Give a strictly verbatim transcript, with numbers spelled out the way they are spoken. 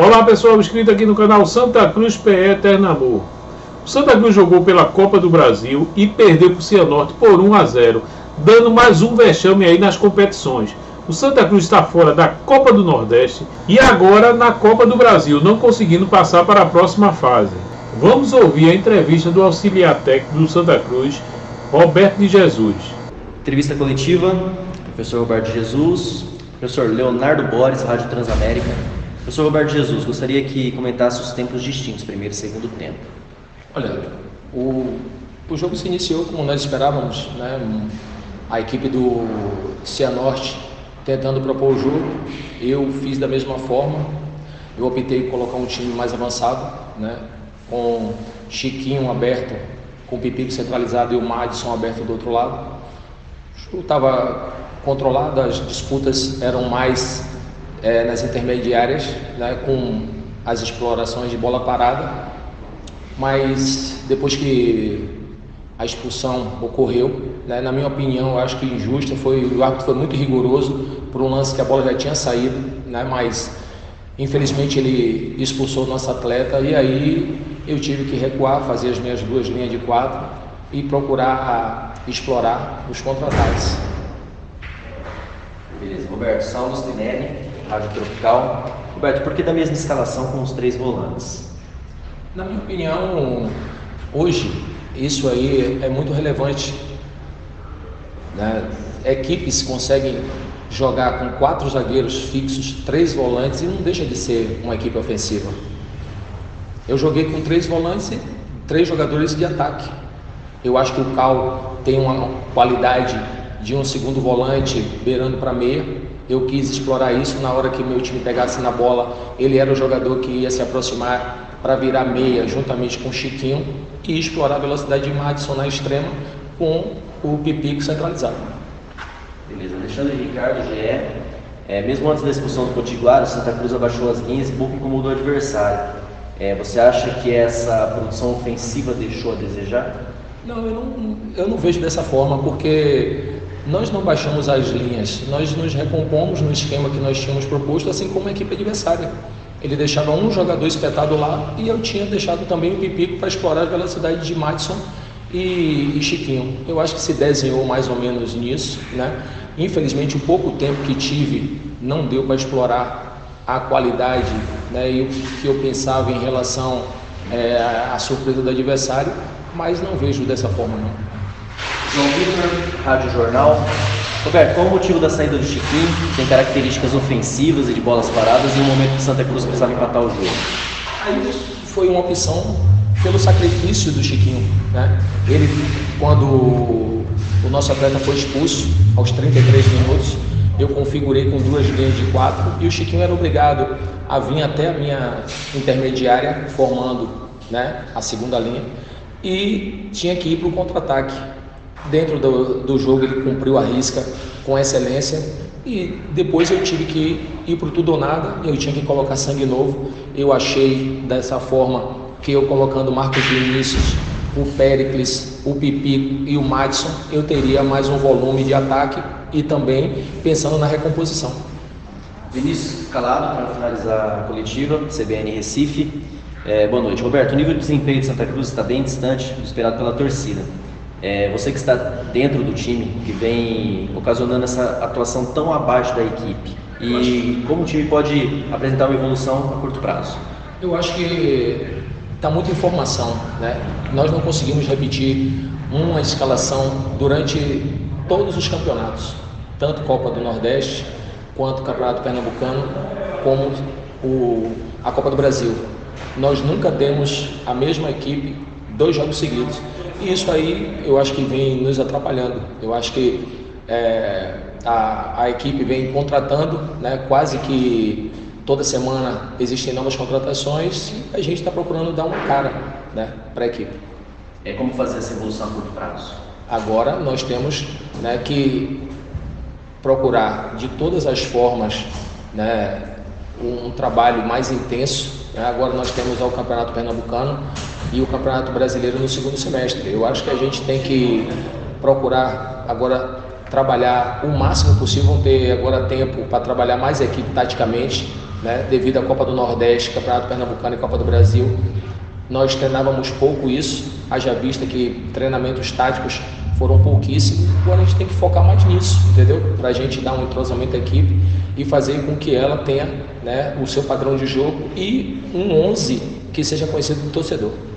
Olá pessoal, inscrito aqui no canal Santa Cruz P E Eternamor. O Santa Cruz jogou pela Copa do Brasil e perdeu para o Cianorte por um a zero, dando mais um vexame aí nas competições. O Santa Cruz está fora da Copa do Nordeste e agora na Copa do Brasil, não conseguindo passar para a próxima fase. Vamos ouvir a entrevista do auxiliar técnico do Santa Cruz, Roberto de Jesus. Entrevista coletiva, professor Roberto de Jesus, professor Leonardo Borges, Rádio Transamérica. Professor Roberto de Jesus, gostaria que comentasse os tempos distintos, primeiro e segundo tempo. Olha, o, o jogo se iniciou como nós esperávamos, né? A equipe do Cianorte tentando propor o jogo, eu fiz da mesma forma. Eu optei por colocar um time mais avançado, né? Com Chiquinho aberto, com o Pipico centralizado e o Madison aberto do outro lado. O jogo estava controlado, as disputas eram mais é, nas intermediárias, né? Com as explorações de bola parada. Mas depois que a expulsão ocorreu, né, na minha opinião, eu acho que injusta, foi, o árbitro foi muito rigoroso por um lance que a bola já tinha saído, né, mas infelizmente ele expulsou o nosso atleta e aí eu tive que recuar, fazer as minhas duas linhas de quatro e procurar a, explorar os contra-ataques. Beleza, Roberto, Saulo Stinelli, Rádio Tropical. Roberto, por que da mesma escalação com os três volantes? Na minha opinião, hoje, isso aí é muito relevante, né? Equipes conseguem jogar com quatro zagueiros fixos, três volantes e não deixa de ser uma equipe ofensiva. Eu joguei com três volantes e três jogadores de ataque. Eu acho que o Cal tem uma qualidade de um segundo volante beirando para meia. Eu quis explorar isso na hora que meu time pegasse na bola. Ele era o jogador que ia se aproximar para virar meia juntamente com o Chiquinho e explorar a velocidade de Madison na extrema com o Pipico centralizado. Beleza, Alexandre Ricardo, G E. É, mesmo antes da expulsão do Potiguar, o Santa Cruz abaixou as linhas e pouco incomodou o adversário. É, você acha que essa produção ofensiva deixou a desejar? Não, eu não, eu não vejo dessa forma, porque nós não baixamos as linhas, nós nos recompomos no esquema que nós tínhamos proposto, assim como a equipe adversária. Ele deixava um jogador espetado lá e eu tinha deixado também o Pipico para explorar a velocidade de Madison e, e Chiquinho. Eu acho que se desenhou mais ou menos nisso, né? Infelizmente, o pouco tempo que tive não deu para explorar a qualidade, né, e o que eu pensava em relação é, à surpresa do adversário, mas não vejo dessa forma, não. João Vitor, Rádio Jornal. Roberto, qual o motivo da saída do Chiquinho, que tem características ofensivas e de bolas paradas, em um momento que Santa Cruz precisava empatar o jogo? Aí foi uma opção pelo sacrifício do Chiquinho, né? Ele, quando o nosso atleta foi expulso, aos trinta e três minutos, eu configurei com duas linhas de quatro e o Chiquinho era obrigado a vir até a minha intermediária, formando, né, a segunda linha, e tinha que ir para o contra-ataque. Dentro do, do jogo ele cumpriu a risca com excelência e depois eu tive que ir para o tudo ou nada, eu tinha que colocar sangue novo. Eu achei dessa forma que eu colocando o Marcos Vinícius, o Péricles, o Pipico e o Madison, eu teria mais um volume de ataque e também pensando na recomposição. Vinícius Calado, para finalizar a coletiva, C B N Recife. É, boa noite. Roberto, o nível de desempenho de Santa Cruz está bem distante do esperado pela torcida. É, você que está dentro do time, que vem ocasionando essa atuação tão abaixo da equipe, e como o time pode apresentar uma evolução a curto prazo? Eu acho que está muita informação, né? Nós não conseguimos repetir uma escalação durante todos os campeonatos, tanto Copa do Nordeste, quanto Campeonato Pernambucano, como o, a Copa do Brasil. Nós nunca temos a mesma equipe dois jogos seguidos. E isso aí eu acho que vem nos atrapalhando. Eu acho que é, a, a equipe vem contratando, né, quase que toda semana existem novas contratações e a gente está procurando dar uma cara, né, para a equipe. É como fazer essa evolução a curto prazo? Agora nós temos, né, que procurar de todas as formas, né, um, um trabalho mais intenso. Né? Agora nós temos o Campeonato Pernambucano e o Campeonato Brasileiro no segundo semestre. Eu acho que a gente tem que procurar agora trabalhar o máximo possível, vão ter agora tempo para trabalhar mais a equipe taticamente né, devido à Copa do Nordeste, Campeonato Pernambucano e Copa do Brasil. Nós treinávamos pouco isso, haja vista que treinamentos táticos foram pouquíssimos. Agora a gente tem que focar mais nisso, entendeu? Para a gente dar um entrosamento à equipe e fazer com que ela tenha, né, o seu padrão de jogo e um onze que seja conhecido do torcedor.